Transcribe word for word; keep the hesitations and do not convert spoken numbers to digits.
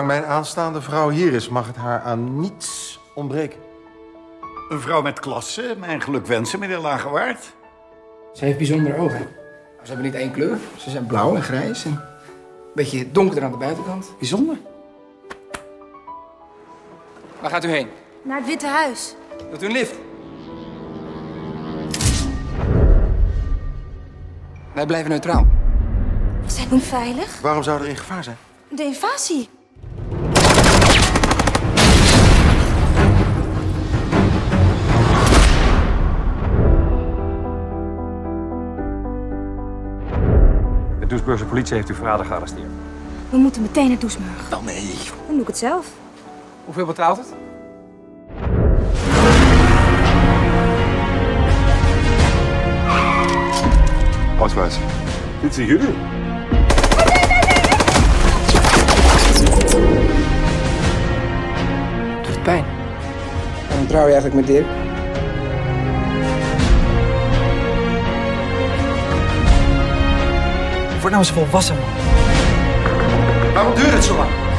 mijn aanstaande vrouw hier is, mag het haar aan niets ontbreken. Een vrouw met klasse, mijn gelukwensen, meneer Lagerwaard. Ze heeft bijzondere ogen. Ze hebben niet één kleur. Ze zijn blauw en grijs en een beetje donkerder aan de buitenkant. Bijzonder. Waar gaat u heen? Naar het Witte Huis. Wilt u een lift? Wij blijven neutraal. We zijn onveilig. Waarom zou er in gevaar zijn? De invasie. De Doesburgse politie heeft uw vader gearresteerd. We moeten meteen naar Doesburg. Wel nee. Dan doe ik het zelf. Hoeveel betaalt het? Ausweis. Dit zijn jullie? Doet het pijn? Waarom trouw je eigenlijk met Dirk? Word nou eens volwassen, man. Waarom duurt het zo lang?